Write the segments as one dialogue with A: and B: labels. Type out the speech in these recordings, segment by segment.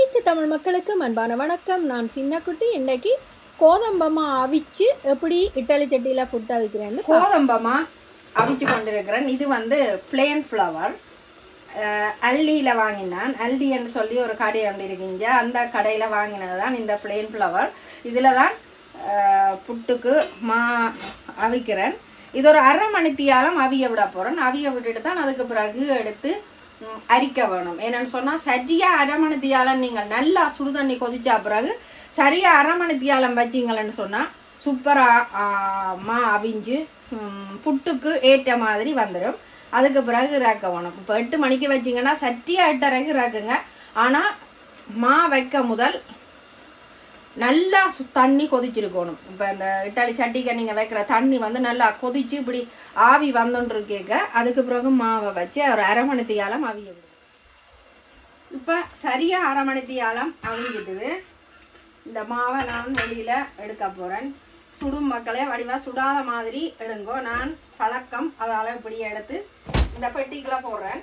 A: அனைத்து தமிழ் மக்களுக்கும் அன்பான வணக்கம். நான் சின்னக்குட்டி. இன்னைக்கு கோதம்பமா அவிச்சு எப்படி இட்டலி சட்டியில் புட்டு அவிக்கிறேன்னு
B: கோதம்பமா அவிச்சு கொண்டிருக்கிறேன். இது வந்து பிளேன் ஃப்ளவர் அல்டியில் வாங்கினான். அல்டின்னு சொல்லி ஒரு கடை ஒன்று இருக்குங்க. அந்த கடையில் வாங்கினது தான் இந்த பிளேன் ஃப்ளவர். இதில் தான் புட்டுக்கு அவிக்கிறேன். இது ஒரு அரை மணித்தியாலம் அவிய விட போகிறேன். அவிய விட்டுட்டு தான் அதுக்கு பிறகு எடுத்து அரிக்க வேணும். என்னன்னு சொன்னால் சரியாக அரை மணித்தியாலம் நீங்கள் நல்லா சுடு தண்ணி கொதிச்சா பிறகு சரியாக அரை மணித்தியாலம் வச்சிங்களன்னு சொன்னால் சூப்பராக அவிஞ்சு புட்டுக்கு ஏற்ற மாதிரி வந்துடும். அதுக்கு பிறகு இறக்க வேணும். இப்போ 8 மணிக்கு வச்சிங்கன்னா சட்டியாக 8:30க்கு இறக்குங்க. ஆனால் வைக்க முதல் நல்லா தண்ணி கொதிச்சிருக்கணும். இப்போ இந்த இட்டாலி சட்டிக்கு நீங்கள் வைக்கிற தண்ணி வந்து நல்லா கொதிச்சு இப்படி ஆவி வந்துன்று கேட்க அதுக்கு பிறகு மாவை வச்சு ஒரு அரை மணித்தியாலம் அவிய விடும். இப்போ சரியாக அரை மணித்தியாலம் அவிஞ்சிட்டுது. இந்த மாவை நான் வெளியில் எடுக்க போகிறேன். சுடும் மக்களே, வடிவாக சுடாத மாதிரி எடுங்கோ. நான் பழக்கம் அதால் இப்படி எடுத்து இந்த பெட்டிக்குள்ளே போடுறேன்.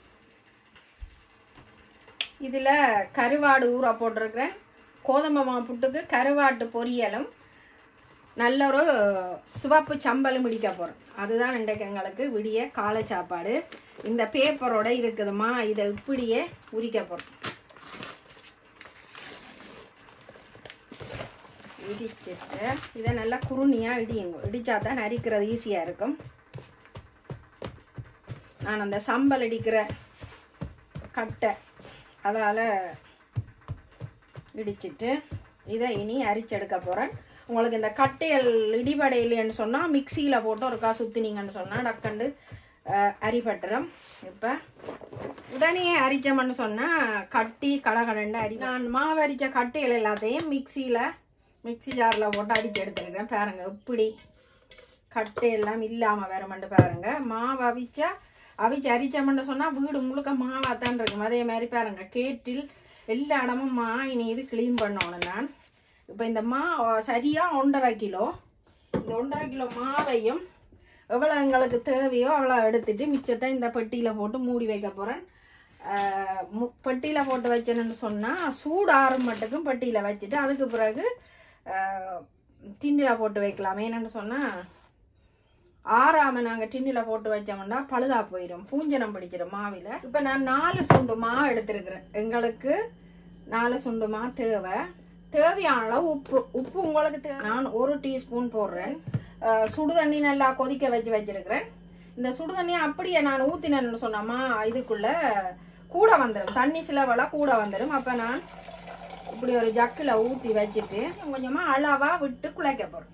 B: இதில் கருவாடு ஊற போட்டிருக்கிறேன். கோதம்பமா புட்டுக்கு கருவாட்டு பொரியலும் நல்ல ஒரு சிவப்பு சம்பலும் இடிக்க போகிறேன். அதுதான் இன்றைக்கு எங்களுக்கு விடிய காலை சாப்பாடு. இந்த பேப்பரோட இருக்குதுமா, இதை இப்படியே உரிக்க போகிறோம். இடிச்சுட்டு இதை நல்லா குருணியாக இடியுங்க. இடித்தா தான் நரிக்கிறது ஈஸியாக இருக்கும். நான் அந்த சம்பல் இடிக்கிற கட்டை அதால் இடிச்சிட்டு இதை இனி அரிச்செடுக்க போகிறேன். உங்களுக்கு இந்த கட்டையல் இடிபடையில்லைன்னு சொன்னால் மிக்சியில் போட்டு ஒருக்கா சுற்றினீங்கன்னு சொன்னால் டக்கண்டு அரிபட்டுரும். இப்போ உடனே அரிச்சோம்னு சொன்னால் கட்டி கடகடண்டு நான் மாவு அரிச்ச கட்டைகள் எல்லாத்தையும் மிக்சி ஜாரில் போட்டு அடித்து எடுத்துருக்கிறேன். பாருங்கள் இப்படி கட்டையெல்லாம் இல்லாமல் வேறமெண்டு பாருங்கள். மாவு அவிச்சு அரிச்சோம்னு சொன்னால் வீடு முழுக்க மாவாத்தான் இருக்கும். அதே மாதிரி பாருங்கள் கேட்டில் எல்லா இடமும் இனி இது க்ளீன் பண்ணணும். நான் இப்போ இந்த சரியாக 1.5 கிலோ, இந்த 1.5 கிலோ மாவையும் எவ்வளோ எங்களுக்கு தேவையோ அவ்வளோ எடுத்துட்டு மிச்சத்தை இந்த பெட்டியில் போட்டு மூடி வைக்க போகிறேன். பெட்டியில் போட்டு வச்சேன்னு சொன்னால் சூடாறும் மட்டுக்கும் பெட்டியில் வச்சுட்டு அதுக்கு பிறகு டின்னில் போட்டு வைக்கலாம். என்னென்னு சொன்னால் ஆறாமல் நாங்கள் டின்னில் போட்டு வச்சோம்னா பழுதா போயிடும், பூஞ்சனம் பிடிச்சிடும் மாவில். இப்போ நான் 4 சுண்டு மா எடுத்துருக்கிறேன். எங்களுக்கு 4 சுண்டு மா தேவையான அளவு உப்பு உங்களுக்கு நான் 1 டீஸ்பூன் போடுறேன். சுடு தண்ணி நல்லா கொதிக்க வச்சிருக்கிறேன். இந்த சுடு தண்ணியை அப்படியே நான் ஊற்றினேன்னு சொன்னோமா இதுக்குள்ளே கூட வந்துடும், தண்ணி சிலவெல்லாம் கூட வந்துடும். அப்போ நான் இப்படி ஒரு ஜக்கில் ஊற்றி வச்சுட்டு கொஞ்சமாக அளவாக விட்டு குழைக்க போகிறேன்.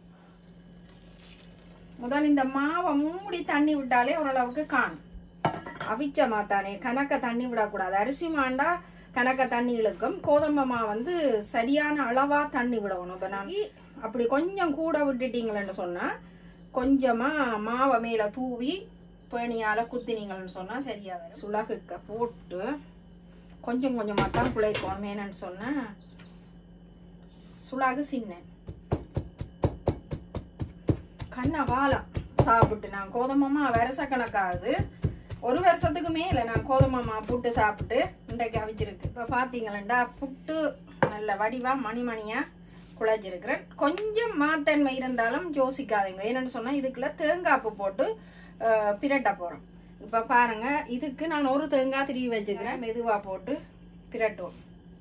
B: முதல் இந்த மாவை மூடி தண்ணி விட்டாலே ஓரளவுக்கு காணும். அவிச்ச மாத்தானே கணக்க தண்ணி விடக்கூடாது. அரிசி மாண்டா கணக்க தண்ணி இழுக்கும். கோதம்பமா வந்து சரியான அளவாக தண்ணி விடணும். இப்போ நான் அப்படி கொஞ்சம் கூட விட்டுட்டீங்களேன்னு சொன்னால் கொஞ்சமாக மாவை மேலே தூவி பேணியால் குத்தினீங்கன்னு சொன்னால் சரியாக வரும். சுலகுக்க போட்டு கொஞ்சம் கொஞ்சமாக தான் குழைக்கணும். என்னன்னு சொன்னால் சுலகு சின்ன கண்ணை வாழம் சாப்பிட்டு நான் கோதம்பமா வருஷக்கணக்காகுது, 1 வருஷத்துக்கு மேலே நான் கோதம்பமா புட்டு சாப்பிட்டு இன்றைக்கு அவிச்சிருக்கு. இப்போ பார்த்தீங்களா புட்டு நல்ல வடிவாக மணியாக குழைச்சிருக்கிறேன். கொஞ்சம் மாத்தன்மை இருந்தாலும் யோசிக்காதீங்க. என்னென்னு சொன்னால் இதுக்குள்ள தேங்காய்ப்பு போட்டு பிரட்ட போகிறோம். இப்போ பாருங்கள், இதுக்கு நான் 1 தேங்காய் திருவி வச்சுக்கிறேன். மெதுவாக போட்டு பிரட்டுவோம்.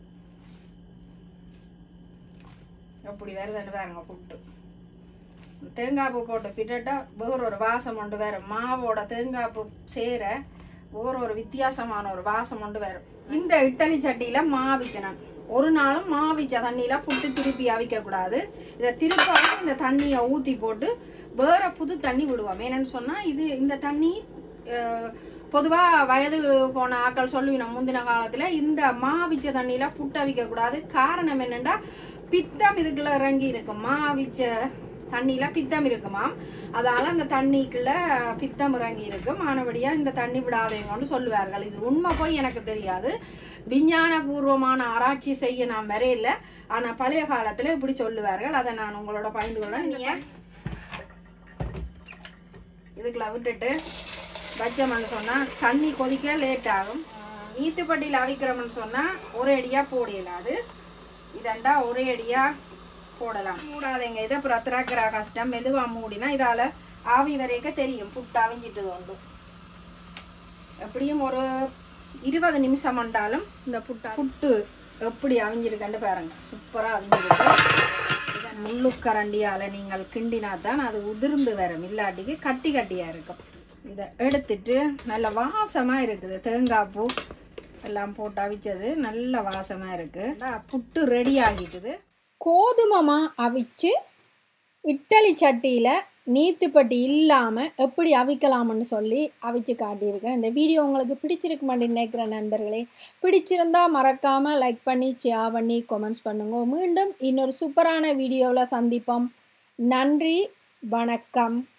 B: எப்படி வருதுன்னு பாருங்க. புட்டு தேங்காய்ப்பு போட்டு பிட்டா வேறொரு வாசம் ஒன்று வேறு. மாவோட தேங்காய்ப்பு சேர வேறொரு வித்தியாசமான ஒரு வாசம் ஒன்று வேறு. இந்த இட்டலி சட்டியில் மாவிச்சு நான் ஒரு நாளும் மாவிச்ச தண்ணியில் புட்டு திருப்பி அவிக்கக்கூடாது. இதை திருப்பாக இந்த தண்ணியை ஊற்றி போட்டு வேறு புது தண்ணி விடுவோம். என்னன்னு சொன்னால் இந்த தண்ணி பொதுவாக வயது போன ஆக்கள் சொல்லுவினோம் முந்தின காலத்தில் இந்த மாவிச்ச தண்ணியில் புட்டு அவிக்கக்கூடாது. காரணம் என்னென்னா பித்தம் இதுக்குள்ளே இறங்கி இருக்கும். மாவிச்ச தண்ணியில் பித்தம் இருக்குமாம். அதால் அந்த தண்ணிக்குள்ளே பித்தம் இறங்கி இருக்கும். ஆனபடியாக இந்த தண்ணி விடாதவங்கன்னு சொல்லுவார்கள். இது உண்மை போய் எனக்கு தெரியாது. விஞ்ஞானபூர்வமான ஆராய்ச்சி செய்ய நான் வரையில்லை. ஆனால் பழைய காலத்தில் இப்படி சொல்லுவார்கள். அதை நான் உங்களோட பகிர்ந்து கொள்ள. நீங்கள் இதுக்குள்ள விட்டுட்டு வச்சோம்னு சொன்னால் தண்ணி கொதிக்க லேட் ஆகும். நீத்துப்பட்டியில் அவிக்கிறோம்னு சொன்னால் ஒரே அடியாக போடலாது, இதண்டா ஒரே அடியாக போடலாம். மூடாதீங்க, இதை அப்புறம் திறக்கிற கஷ்டம். மெதுவாக மூடினா இதால் ஆவி வரைக்கும் தெரியும் புட்டு அவிஞ்சிட்டு உண்டு. எப்படியும் ஒரு 20 நிமிஷம் வந்தாலும் இந்த புட்டு எப்படி அவிஞ்சிருக்கன்னு பாருங்க. சூப்பராக அவிஞ்சிருக்கு. இதை முள்ளுக்கரண்டியால் நீங்கள் கிண்டினா தான் அது உதிர்ந்து வரும், இல்லாட்டிக்கு கட்டி கட்டியாக இருக்கும். இதை எடுத்துட்டு நல்ல வாசமாக இருக்குது. தேங்காய் பூ எல்லாம் போட்டு அவிச்சது நல்ல வாசமாக இருக்குது. புட்டு ரெடி ஆகிட்டுது.
A: கோதுமை அவிச்சு இட்டலி சட்டியில் நீத்துப்பட்டி இல்லாமல் எப்படி அவிக்கலாம்னு சொல்லி அவிச்சு காட்டியிருக்கேன். இந்த வீடியோ உங்களுக்கு பிடிச்சிருக்க மாட்டேன்னு நினைக்கிற நண்பர்களே, பிடிச்சிருந்தா மறக்காமல் லைக் பண்ணி ஷேர் பண்ணி கமெண்ட்ஸ் பண்ணுங்க. மீண்டும் இன்னொரு சூப்பரான வீடியோவில் சந்திப்போம். நன்றி, வணக்கம்.